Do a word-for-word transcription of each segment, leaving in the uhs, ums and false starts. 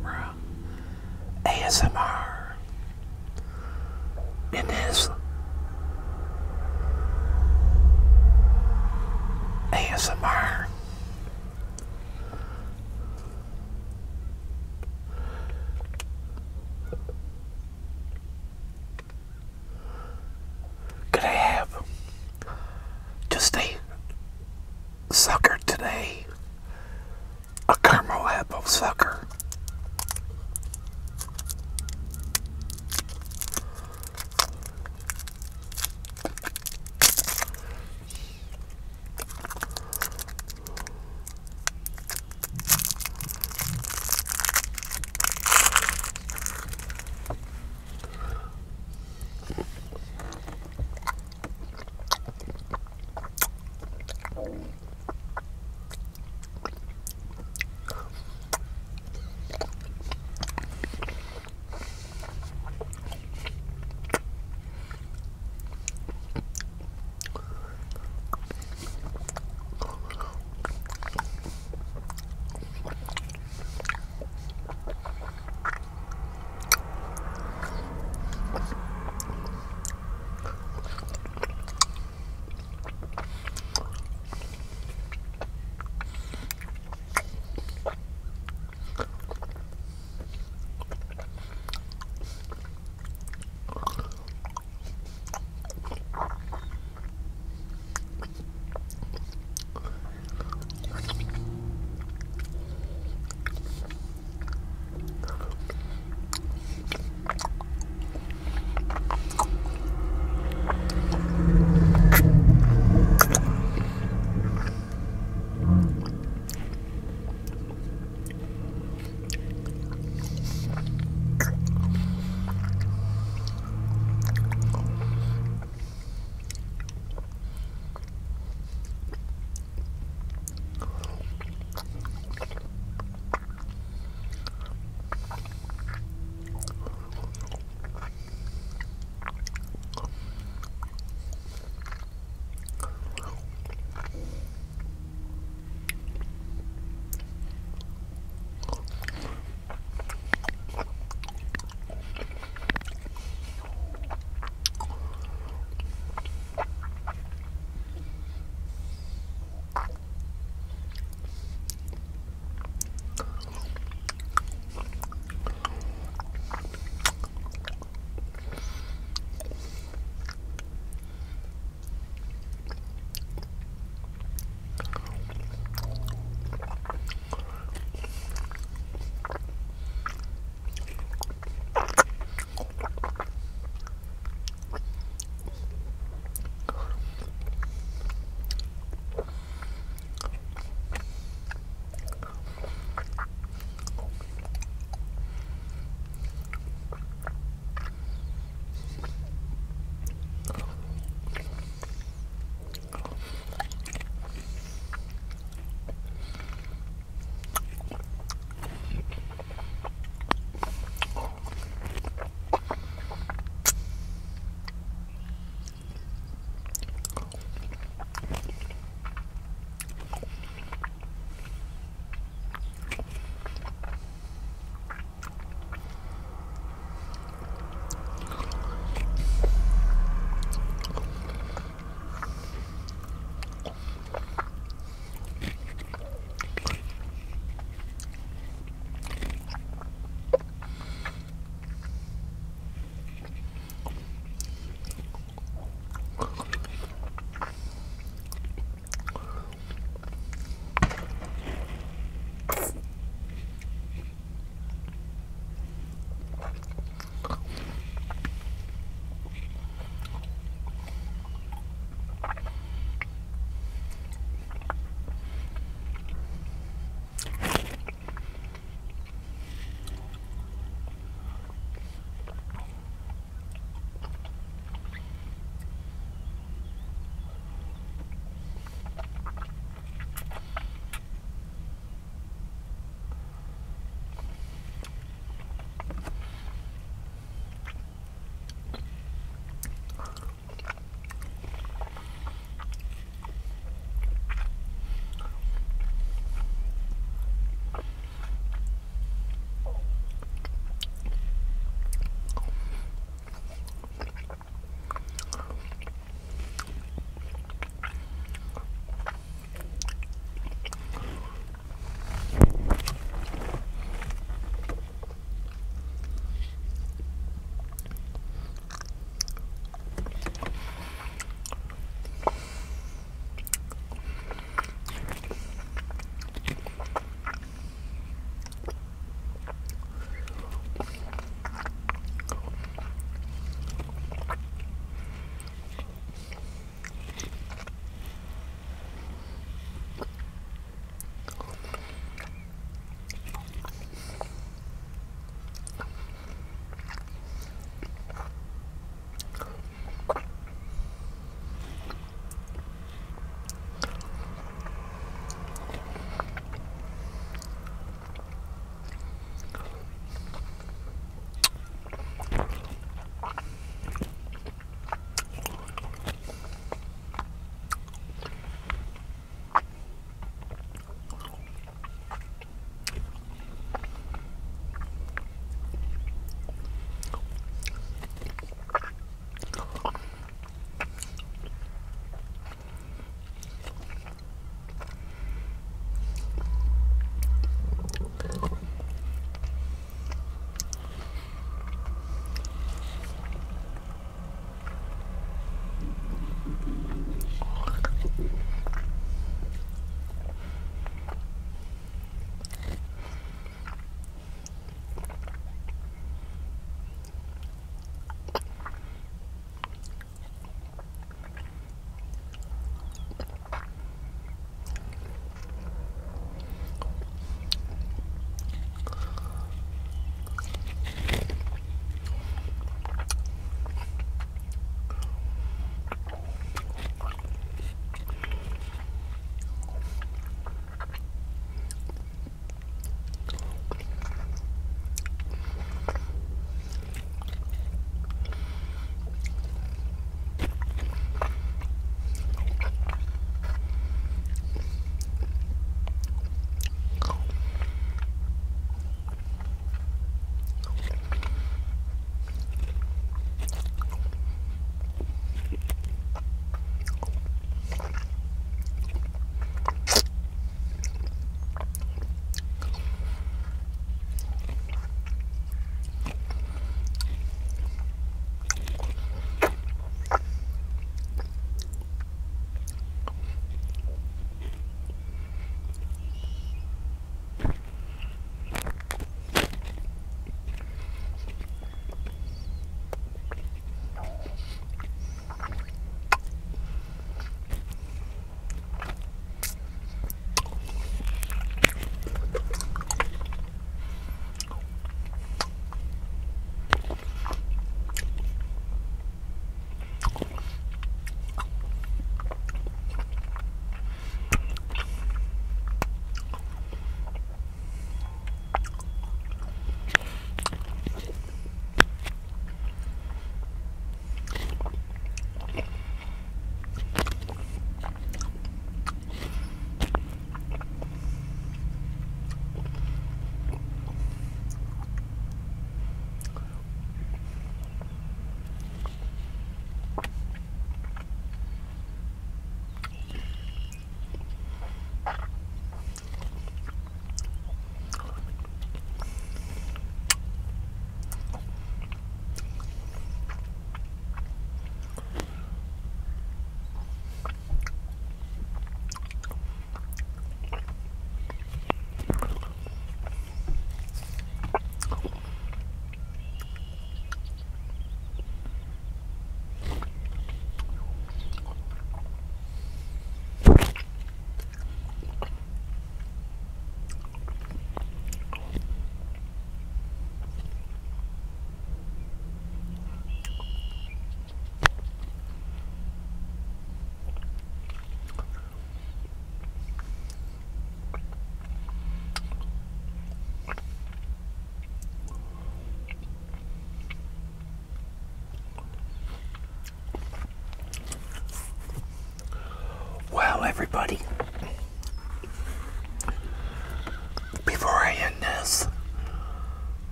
camera A S M R in his A S M R. Could I have just a sucker today? A caramel apple sucker.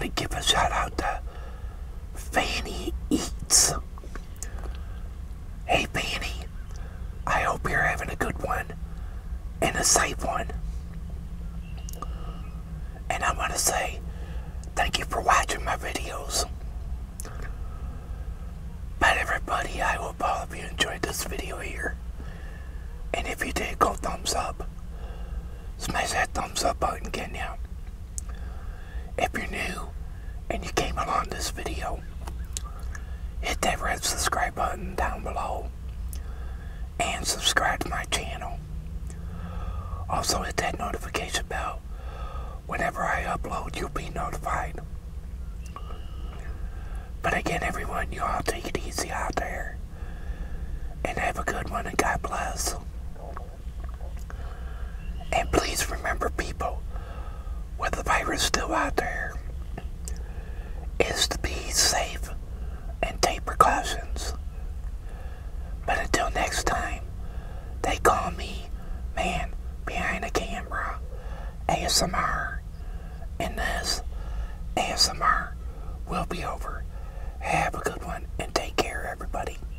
want to give a shout out to Fanny Eats. Hey Fanny, I hope you're having a good one and a safe one. And I want to say thank you for watching my videos. But everybody, I hope all of you enjoyed this video here. And if you did, go thumbs up. Smash that thumbs up button, can you? If you're new and you came along this video, hit that red subscribe button down below and subscribe to my channel. Also hit that notification bell. Whenever I upload, you'll be notified. But again, everyone, you all take it easy out there. And have a good one, and God bless. And please remember, people, with the virus still out there, is to be safe and take precautions. But until next time, they call me Man Behind the Camera, A S M R, and this A S M R will be over. Have a good one and take care, everybody.